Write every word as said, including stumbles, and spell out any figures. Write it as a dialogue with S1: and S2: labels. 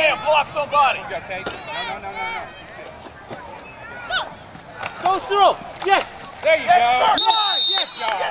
S1: man, block somebody.
S2: Okay. No, no, no, no, no.
S3: Go, Cyril. Yes.
S2: There you
S1: Yes,
S2: go.
S1: sir.
S2: Yes, yes, y'all.